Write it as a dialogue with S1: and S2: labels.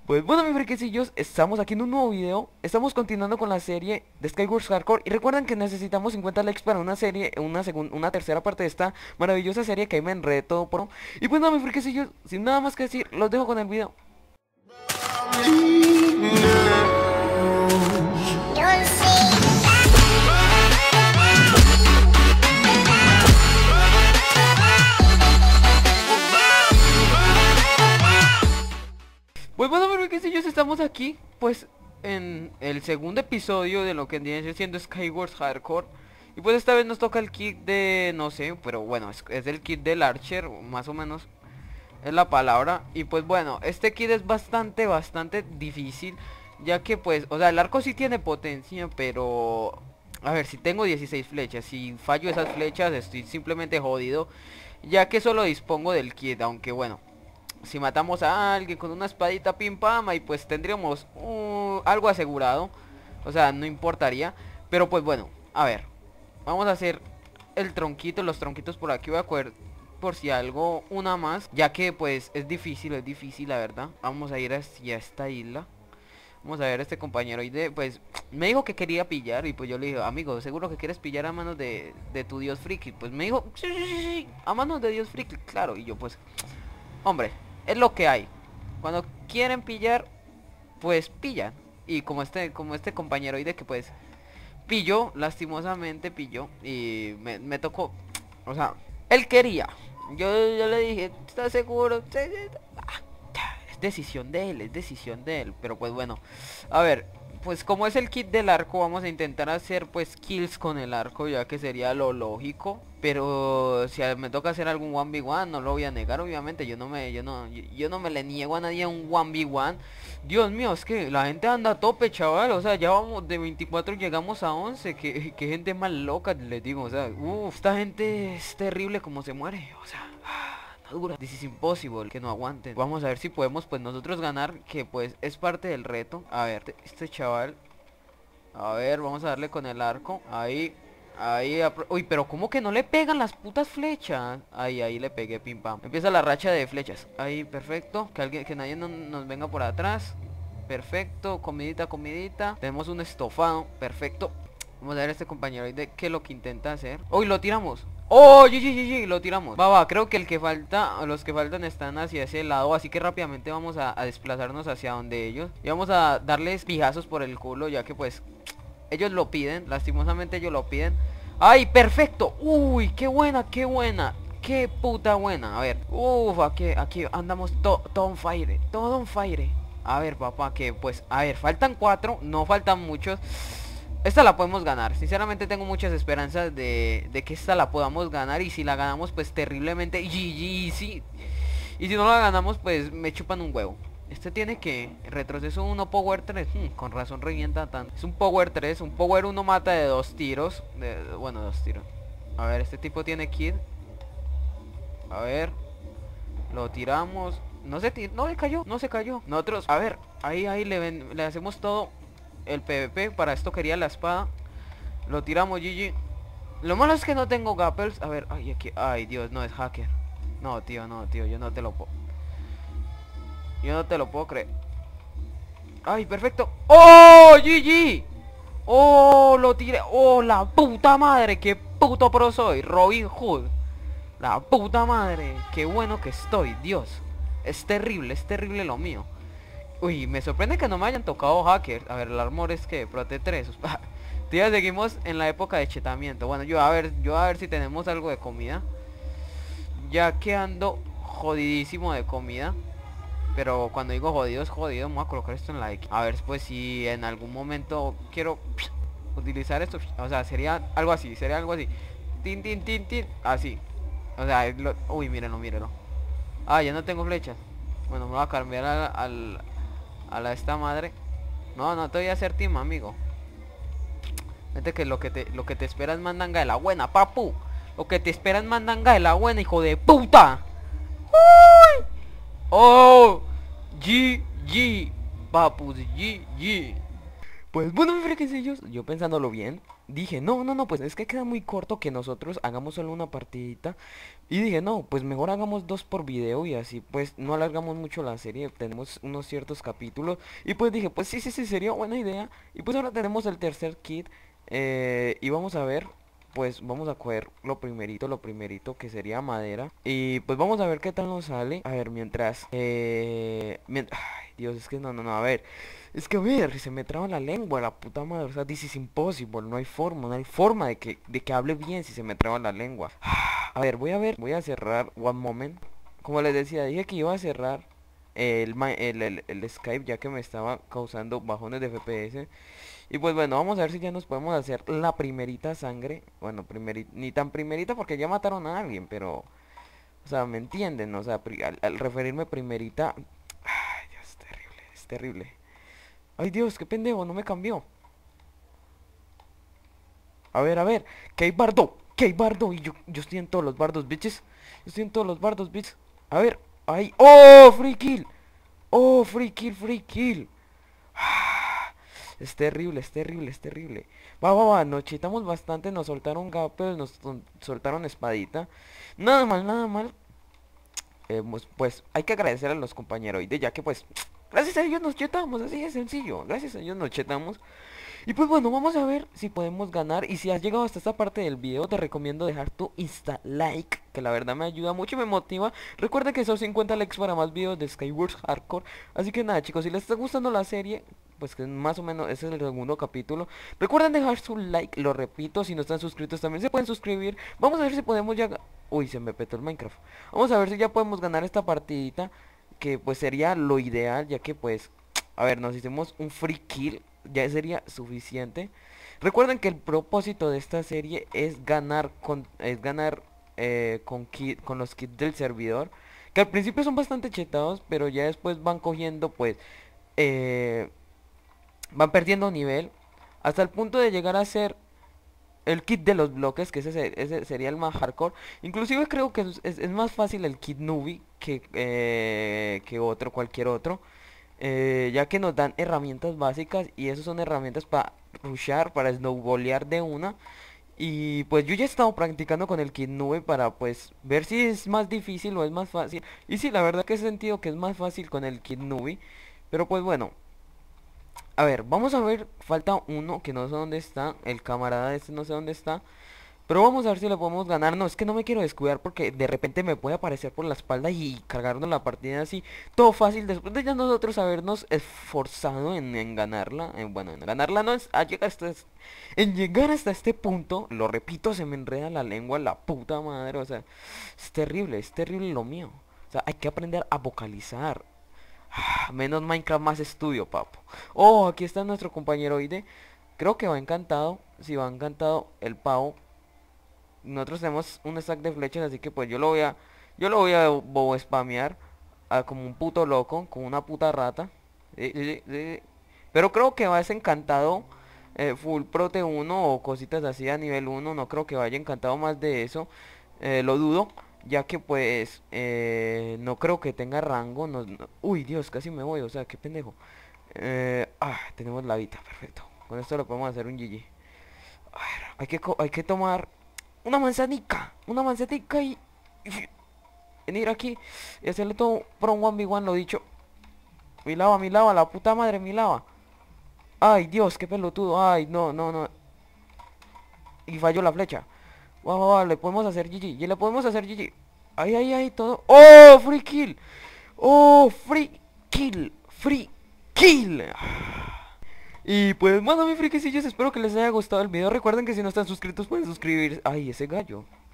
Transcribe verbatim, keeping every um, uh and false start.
S1: Pues bueno, mis friquecillos, estamos aquí en un nuevo video. Estamos continuando con la serie de Skyward Hardcore. Y recuerden que necesitamos cincuenta likes para una serie, una segunda, una tercera parte de esta maravillosa serie que ahí me enredé todo por. Y pues nada, mis friquecillos, sin nada más que decir, los dejo con el video. Pues bueno, mis friquecillos, estamos aquí, pues, en el segundo episodio de lo que viene siendo Skyward Hardcore. Y pues esta vez nos toca el kit de, no sé, pero bueno, es, es el kit del Archer, más o menos es la palabra. Y pues bueno, este kit es bastante, bastante difícil, ya que pues, o sea, el arco sí tiene potencia, pero... A ver, si tengo dieciséis flechas, si fallo esas flechas estoy simplemente jodido, ya que solo dispongo del kit, aunque bueno, si matamos a alguien con una espadita pim pam, y pues tendríamos uh, algo asegurado. O sea, no importaría. Pero pues bueno, a ver, vamos a hacer el tronquito, los tronquitos por aquí. Voy a coger por si algo una más, ya que pues es difícil, es difícil la verdad. Vamos a ir hacia esta isla. Vamos a ver, este compañero y de, pues me dijo que quería pillar. Y pues yo le dije, amigo, ¿seguro que quieres pillar a manos de, de tu dios friki? Pues me dijo, sí, sí, sí, sí, a manos de dios friki, claro. Y yo pues, hombre, es lo que hay. Cuando quieren pillar, pues pillan. Y como este, como este compañero y de que pues pilló, lastimosamente pilló. Y me, me tocó. O sea, él quería. Yo, yo le dije, ¿estás seguro? Sí, sí. Ah, es decisión de él, es decisión de él. Pero pues bueno, a ver, pues como es el kit del arco, vamos a intentar hacer pues kills con el arco, ya que sería lo lógico. Pero si me toca hacer algún uno ve uno, no lo voy a negar, obviamente. Yo no me, yo no, yo, yo no me le niego a nadie a un uno ve uno. Dios mío, es que la gente anda a tope, chaval. O sea, ya vamos de veinticuatro, llegamos a once. Que, que gente más loca, les digo. O sea, uff, esta gente es terrible como se muere. O sea, no dura. This is impossible, que no aguanten. Vamos a ver si podemos pues nosotros ganar, que pues es parte del reto. A ver, este chaval. A ver, vamos a darle con el arco. Ahí. Ahí, uy, pero ¿cómo que no le pegan las putas flechas? Ahí, ahí le pegué, pim pam. Empieza la racha de flechas. Ahí, perfecto. Que alguien, que nadie no, nos venga por atrás. Perfecto, comidita, comidita. Tenemos un estofado, perfecto. Vamos a ver a este compañero de qué es lo que intenta hacer. Uy, lo tiramos. Oh, G G G G, lo tiramos. Va, va, creo que el que falta, los que faltan están hacia ese lado. Así que rápidamente vamos a, a desplazarnos hacia donde ellos. Y vamos a darles pijazos por el culo, ya que pues ellos lo piden, lastimosamente ellos lo piden. ¡Ay, perfecto! ¡Uy, qué buena, qué buena! ¡Qué puta buena! A ver, uff, aquí, aquí andamos todo to on fire, todo on fire. A ver, papá, que pues, a ver, faltan cuatro, no faltan muchos. Esta la podemos ganar, sinceramente tengo muchas esperanzas de, de que esta la podamos ganar. Y si la ganamos, pues terriblemente G G, sí. Y si no la ganamos, pues me chupan un huevo. Este tiene que retroceso uno, power tres. hmm, Con razón revienta tanto. Es un power tres, un power uno mata de dos tiros de, bueno, dos tiros. A ver, este tipo tiene kit. A ver, lo tiramos. No se tir no se cayó, no se cayó. Nosotros, a ver, ahí, ahí le, ven, le hacemos todo el PvP. Para esto quería la espada. Lo tiramos, G G. Lo malo es que no tengo gappers. A ver, ay, aquí, ay, Dios, no es hacker. No, tío, no, tío, yo no te lo puedo. Yo no te lo puedo creer. Ay, perfecto. ¡Oh, G G! ¡Oh, lo tiré! ¡Oh, la puta madre! ¡Qué puto pro soy! Robin Hood. La puta madre. ¡Qué bueno que estoy! Dios. Es terrible, es terrible lo mío. Uy, me sorprende que no me hayan tocado hackers. A ver, el armor es que Prote tres. Tío, seguimos en la época de chetamiento. Bueno, yo a ver, yo a ver si tenemos algo de comida. Ya que ando jodidísimo de comida. Pero cuando digo jodido es jodido. Vamos a colocar esto en la X. A ver, pues si en algún momento quiero utilizar esto. O sea, sería algo así. Sería algo así. Tin, tin, tin, tin. Así. O sea, lo... uy, mírenlo, mírenlo. Ah, ya no tengo flechas. Bueno, me voy a cambiar a, a, a la esta madre. No, no te voy a hacer team, amigo. Vete que lo que te lo que te espera es mandanga de la buena, papu. Lo que te espera es mandanga de la buena, hijo de puta. Uy. Oh, G G, papus, G G. Pues bueno, mis friquecillos, yo pensándolo bien, dije, no, no, no, pues es que queda muy corto que nosotros hagamos solo una partidita. Y dije, no, pues mejor hagamos dos por video y así pues no alargamos mucho la serie, tenemos unos ciertos capítulos. Y pues dije, pues sí, sí, sí, sería buena idea. Y pues ahora tenemos el tercer kit. Eh, y vamos a ver, pues vamos a coger lo primerito, lo primerito que sería madera. Y pues vamos a ver qué tal nos sale. A ver, mientras... Eh, mien- Ay, Dios, es que no, no, no, a ver. Es que a ver, se me traba la lengua, la puta madre. O sea, this is impossible, no hay forma, no hay forma de que, de que hable bien si se me traba la lengua. A ver, voy a ver, voy a cerrar one moment. Como les decía, dije que iba a cerrar el, ma- el, el, el Skype ya que me estaba causando bajones de F P S. Y pues bueno, vamos a ver si ya nos podemos hacer la primerita sangre. Bueno, primeri- ni tan primerita porque ya mataron a alguien, pero... O sea, ¿me entienden? O sea, pri- al, al referirme primerita... Ay, Dios, es terrible, es terrible. Ay, Dios, qué pendejo, no me cambió. A ver, a ver, que hay bardo, que hay bardo. Y yo, yo estoy en todos los bardos, bitches. Yo estoy en todos los bardos, bitches. A ver, ahí. ¡Oh, free kill! ¡Oh, free kill, free kill! Es terrible, es terrible, es terrible. Va, va, va, nos chetamos bastante, nos soltaron gapes, nos sol- soltaron espadita. Nada mal, nada mal. Eh, pues, pues hay que agradecer a los compañeros de ya que pues gracias a ellos nos chetamos, así de sencillo. Gracias a ellos nos chetamos. Y pues bueno, vamos a ver si podemos ganar. Y si has llegado hasta esta parte del video, te recomiendo dejar tu insta like, que la verdad me ayuda mucho y me motiva. Recuerda que son cincuenta likes para más videos de Skywars Hardcore. Así que nada, chicos, si les está gustando la serie, pues que más o menos ese es el segundo capítulo, recuerden dejar su like, lo repito. Si no están suscritos también se pueden suscribir. Vamos a ver si podemos ya... Uy, se me petó el Minecraft. Vamos a ver si ya podemos ganar esta partidita, que pues sería lo ideal, ya que pues... A ver, nos hicimos un free kill, ya sería suficiente. Recuerden que el propósito de esta serie es ganar con es ganar eh, con kit, con los kits del servidor, que al principio son bastante chetados, pero ya después van cogiendo pues eh, van perdiendo nivel hasta el punto de llegar a ser el kit de los bloques, que ese, se- ese sería el más hardcore. Inclusive creo que es, es- es más fácil el kit newbie que, eh, que otro, cualquier otro. Eh, ya que nos dan herramientas básicas y esas son herramientas para rushar, para snowballear de una. Y pues yo ya he estado practicando con el kit nube para pues ver si es más difícil o es más fácil. Y sí, la verdad que he sentido que es más fácil con el kit nube. Pero pues bueno, a ver, vamos a ver, falta uno que no sé dónde está, el camarada este no sé dónde está. Pero vamos a ver si le podemos ganar. No, es que no me quiero descuidar porque de repente me puede aparecer por la espalda y cargarnos la partida así. Todo fácil después de ya nosotros habernos esforzado en, en ganarla. En, bueno, en ganarla no es a llegar hasta es- en llegar hasta este punto. Lo repito, se me enreda la lengua, la puta madre. O sea, es terrible, es terrible lo mío. O sea, hay que aprender a vocalizar. Ah, menos Minecraft, más estudio, papo. Oh, aquí está nuestro compañero Ide. Creo que va encantado. Si va encantado el pavo. Nosotros tenemos un stack de flechas, así que pues yo lo voy a yo lo voy a bobo spamear a como un puto loco, como una puta rata. Sí, sí, sí, sí. Pero creo que va encantado eh, full prote uno o cositas así a nivel uno. No creo que vaya encantado más de eso. Eh, lo dudo, ya que pues eh, no creo que tenga rango. No- no- Uy, Dios, casi me voy, o sea, qué pendejo. Eh, ah, tenemos la vida, perfecto. Con esto lo podemos hacer un G G. A ver, hay que, co- hay que tomar una manzanica, una manzanica y, y venir aquí y hacerle todo por un one v one, lo dicho. Mi lava, mi lava, la puta madre, mi lava. Ay, Dios, qué pelotudo. Ay, no, no, no. Y falló la flecha. Va, va, va, le podemos hacer G G. Y le podemos hacer G G. Ay, ay, ay, todo. ¡Oh, free kill! ¡Oh, free kill! ¡Free kill! Y pues bueno, mis friquecillos, espero que les haya gustado el video. Recuerden que si no están suscritos pueden suscribirse. Ay, ese gallo.